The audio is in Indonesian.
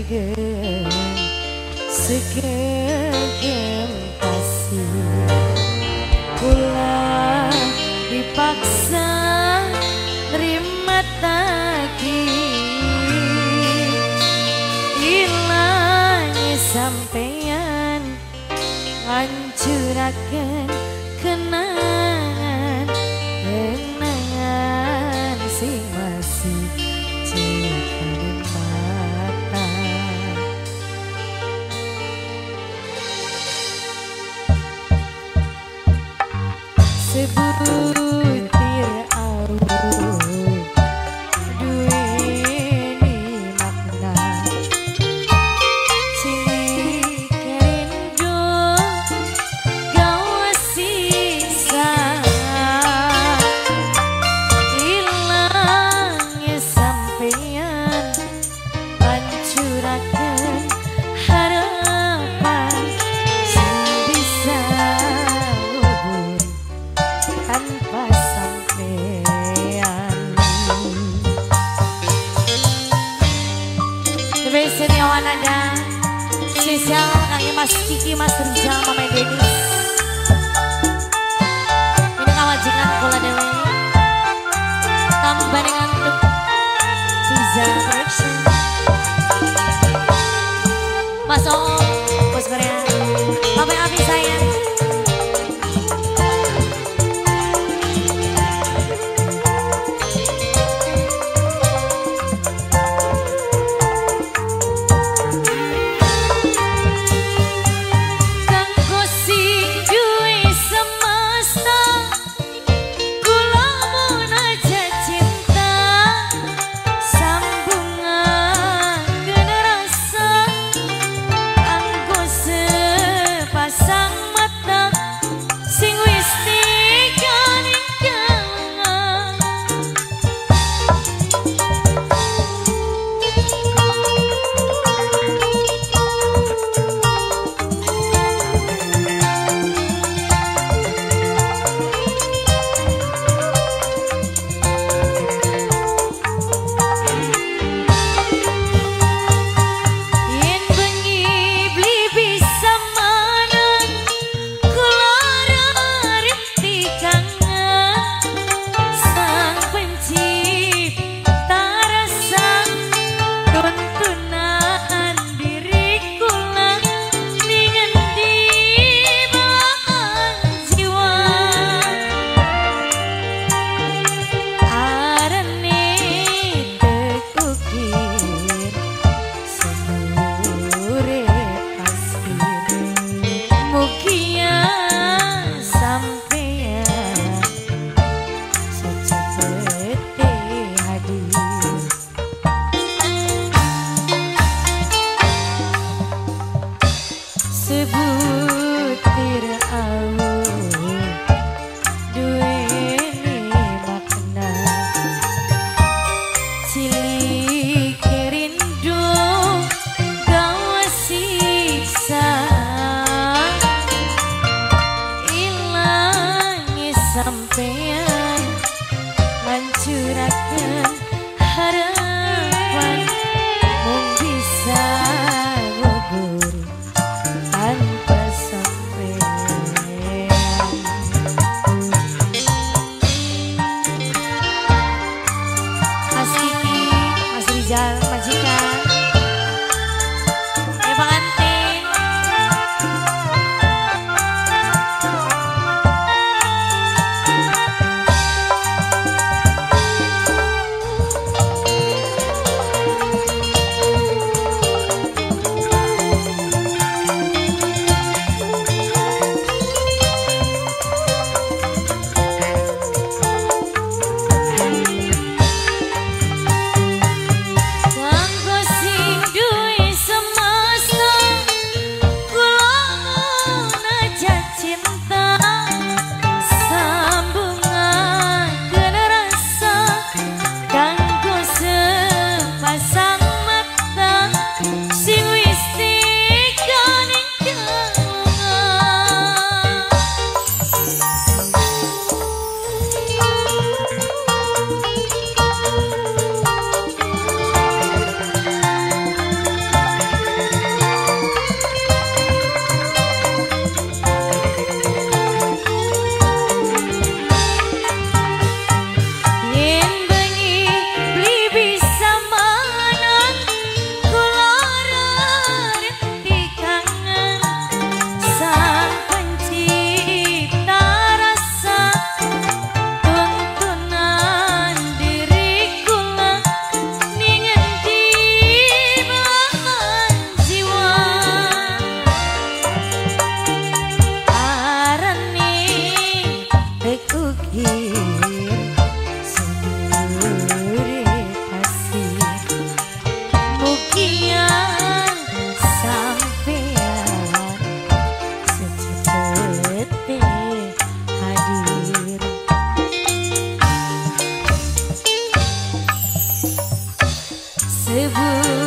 segem segem kasih kula dipaksa terima tagi ilangnya sampeyan hancuraken kenangan kenangan sing masih cekaning mata sebutir aur duweni makna cilik rindu gawa sisa ilangnya sampeyan hancuraken harapan sing bisa lubur tanpa sampeyan. Lebih seniawan ada spesial kaki Mas Kiki, Mas Rizal, Mama Denis. Ini kawajikan kula dewe tambah dengan untuk Ciza Production. Mas Oo, Bos Korea, Papa Abi sayang. Sebutir aur duweni makna cilik rindu gawa sisa ilangnya sampeyan hancuraken harapan mung bisa gugur tanpa sampeyan. Mas Kiki, Mas Rizal, majikan, ya pengantin. Kanggo sebut